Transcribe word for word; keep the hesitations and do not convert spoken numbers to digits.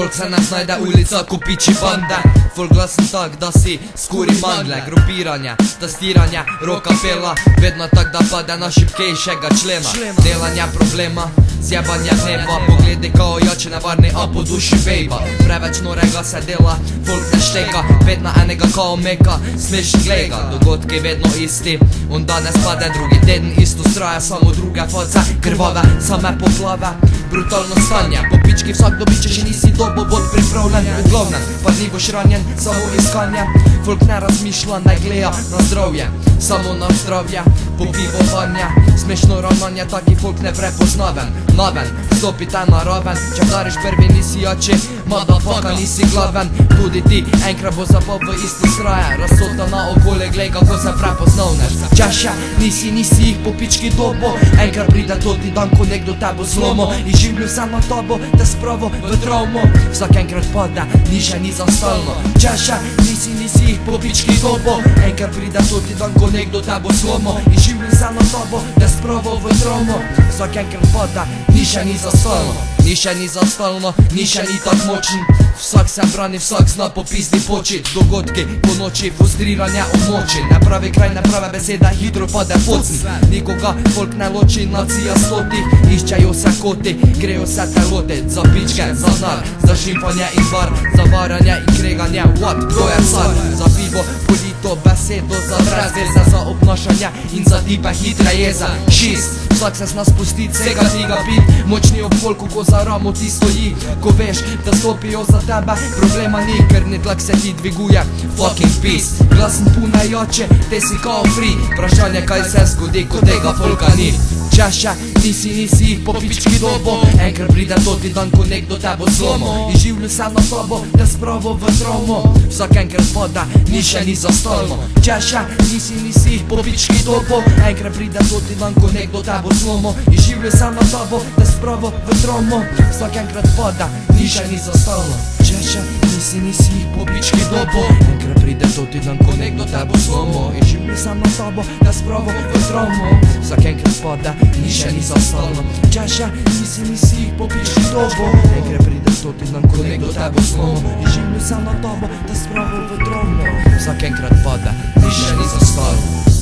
Folk se ne znajde, ulica kupiči bande. Folk glasen tak, da si skuri mandle. Grupiranje, testiranje, rokapela, vedno tak, da pade na šipkejšega člena. Delanje problema, zjebanje neba, pogledi kao jače nevarni, a po duši bejba. Preveč norega se dela, folk ne šteka, vedno enega kao meka, smeš glega. Dogodki vedno isti, on danes pade drugi teden, isto straja, samo druge face, krvave, same poplave, brutalno stanje. Po pički vsak dobiče, še nisi dobo bod pripravljen. V glavnem, pa ni boš ranjen, samo iskanje. Folk ne razmišlja, ne gleda na zdravje, samo na zdravje, popivovanje. Smešno ravnanje, taki folk ne prepoznaven. Naven, stopite na raven, če vdariš prvi nisi jači, motherfucker nisi glaven. Tudi ti enkrat bo zapal v isti sraje, razsota na okolje, glej kako se prepoznavneš. Če še nisi, nisi jih po pički dobo, enkrat pride to ti dan, ko nekdo tebo zlomo. In življu se na tabo, te spravo v travmo. Vsak enkrat pade, ni še ni za stalno. Če še nisi, nisi jih po pički dobo, enkrat pride to ti dan, ko nekdo tebo zlomo. In življu se na tabo, te spravo v travmo. Vsak enkrat pade, ni še ni za stalno. Ni še ni za stalno, ni še ni tak močen. Vsak se brani, vsak zna po pizdi počit. Dogodki po noči, frustriranje območi. Ne pravi kraj, ne prave besede, hitro pade focn. Nikoga folk ne loči, nacija stotih. Iščejo se koti, grejo se telote. Za pičke, za znar, za šimpanje in bar, za varanje in kreganje. What, kdo je car? Za pivo, polito, besedo, za brezveze, za obnašanje in za tipe hitre jeze. Šist, vsak se zna spustit, vsega tiga pit. Močni ob folku, ko za ramo ti stoji. Ko veš, da stopijo za tebe, problema ni, krvni tlak se ti dviguje. Fucking peace, glasen pune jače, te si kao free. Vprašanje kaj se zgodi, ko tega folka ni. Če še nisi, nisi jih po pički dobo, enkrat pride to ti dan, ko nekdo tebo zlomo. In življu se na tabo, te spravo v travmo. Vsak enkrat pade, ni še ni za stalno. Če še nisi, nisi jih po pički dobo, enkrat pride to ti dan, ko nekdo tebo zlomo. In življu se na tabo, te spravo v travmo. Vsak enkrat pade, ni še ni za stalno. Če še nisi, nisi jih po pički dobo, enkrat pride to ti dan, ko nekdo tebo zlomo. In življu se na tabo, te spravo v travmo. Vsak enkrat pade, ni še ni za stalno. Če še nisi, nisi jih po pički dobo, enkrat pride to ti dan, ko nekdo tebo zlomo. In življu se na tabo, te spravo v travmo. Vsak enkrat pade, ni še ni za stalno.